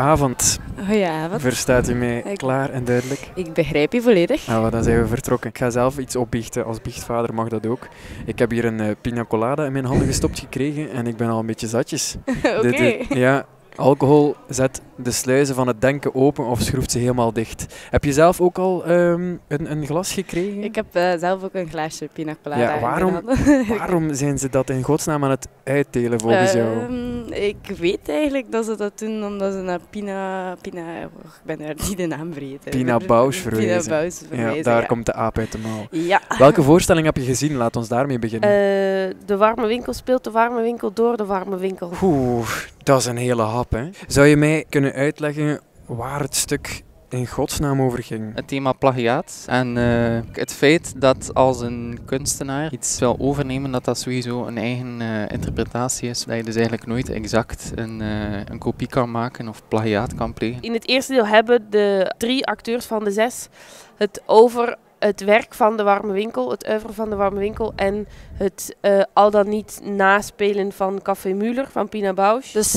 Goedenavond. Goedenavond. Verstaat u mij klaar en duidelijk? Ik begrijp je volledig. Nou, dan zijn we vertrokken. Ik ga zelf iets opbiechten. Als biechtvader mag dat ook. Ik heb hier een pina colada in mijn handen gestopt gekregen en ik ben al een beetje zatjes. Oké. Ja, alcohol zet de sluizen van het denken open of schroeft ze helemaal dicht. Heb je zelf ook al een glas gekregen? Ik heb zelf ook een glaasje pina colada. Ja, waarom zijn ze dat in godsnaam aan het uitdelen volgens jou? Ik weet eigenlijk dat ze dat doen omdat ze naar ik ben daar niet de naam vergeten. Pina Bausch verwijzen. Pina Bausch verwijzen, ja, daar komt de aap uit de mouw. Ja. Welke voorstelling heb je gezien? Laat ons daarmee beginnen. De warme winkel speelt de warme winkel door de warme winkel. Oeh, dat is een hele hap, hè. Zou je mij kunnen uitleggen waar het stuk in godsnaam over ging? Het thema plagiaat en het feit dat als een kunstenaar iets wil overnemen, dat sowieso een eigen interpretatie is. Dat je dus eigenlijk nooit exact een kopie kan maken of plagiaat kan plegen. In het eerste deel hebben de 3 acteurs van de 6 het over het werk van de warme winkel, het oeuvre van de warme winkel en het al dan niet naspelen van Café Müller van Pina Bausch. Dus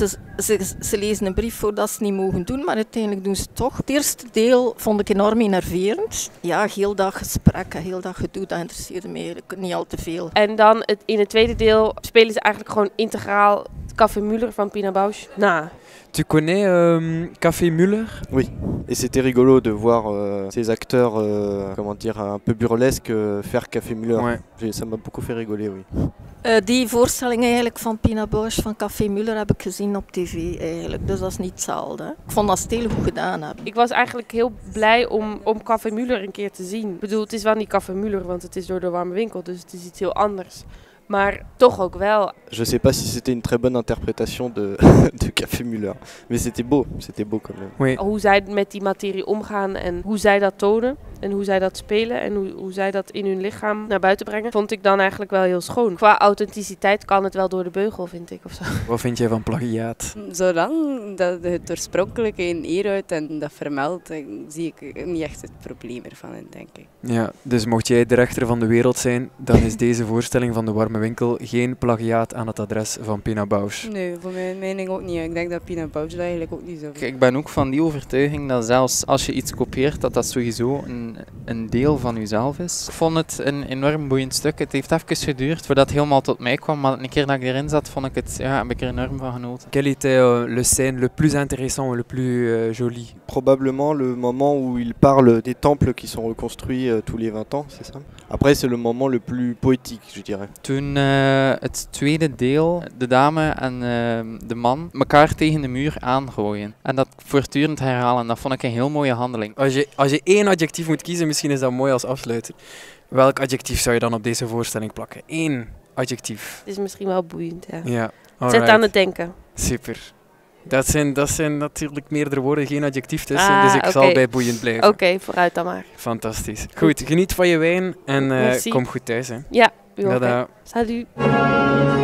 ze lezen een brief voor dat ze niet mogen doen, maar uiteindelijk doen ze het toch. Het eerste deel vond ik enorm enerverend. Ja, heel dag gesprekken, heel dag gedoe, dat interesseerde me eigenlijk niet al te veel. En dan in het tweede deel spelen ze eigenlijk gewoon integraal Café Müller van Pina Bausch na. Tu connais Café Müller? Oui, et c'était rigolo de voir ces acteurs, comment dire, un peu burlesques faire Café Müller. Ouais. Ça m'a beaucoup fait rigoler, oui. Die voorstelling eigenlijk van Pina Bausch van Café Müller heb ik gezien op tv eigenlijk, dus dat is niet hetzelfde. Ik vond dat ze het heel goed gedaan hebben. Ik was eigenlijk heel blij om Café Müller een keer te zien. Ik bedoel, het is wel niet Café Müller, want het is door de warme winkel, dus het is iets heel anders. Maar toch ook wel. Je sais pas si c'était une très bonne interprétation de Café Müller, mais c'était beau quand même. Oui. Hoe zij met die materie omgaan en hoe zij dat tonen en hoe zij dat spelen en hoe zij dat in hun lichaam naar buiten brengen, vond ik dan eigenlijk wel heel schoon. Qua authenticiteit kan het wel door de beugel, vind ik. Of zo. Wat vind jij van plagiaat? Zolang dat het oorspronkelijke in eer houdt en dat vermeldt, zie ik niet echt het probleem ervan in, denk ik. Ja, dus mocht jij de rechter van de wereld zijn, dan is deze voorstelling van de warme winkel geen plagiaat aan het adres van Pina Bausch. Nee, voor mijn mening ook niet. Ik denk dat Pina Bausch dat eigenlijk ook niet zo vindt. Ik ben ook van die overtuiging dat zelfs als je iets kopieert, dat sowieso een deel van jezelf is. Ik vond het een enorm boeiend stuk. Het heeft even geduurd voordat het helemaal tot mij kwam, maar een keer dat ik erin zat, vond ik het, heb ik er enorm van genoten. Quel était le scène le plus intéressant, le plus joli? Probablement le moment où il parle des temples qui sont reconstruits tous les 20 ans, c'est ça? Après, c'est le moment le plus poétique, je dirais. Toen het tweede deel, de dame en de man, elkaar tegen de muur aangooien. En dat voortdurend herhalen, dat vond ik een heel mooie handeling. Als je 1 adjectief moet kiezen, misschien is dat mooi als afsluiter. Welk adjectief zou je dan op deze voorstelling plakken? 1 adjectief. Het is misschien wel boeiend, ja. Ja, Zet aan het denken. Super. Dat zijn natuurlijk meerdere woorden, geen adjectief tussen, dus ik zal bij boeiend blijven. Oké, vooruit dan maar. Fantastisch. Goed, geniet van je wijn en kom goed thuis. Hè. Ja, u ook. Tada. Salut.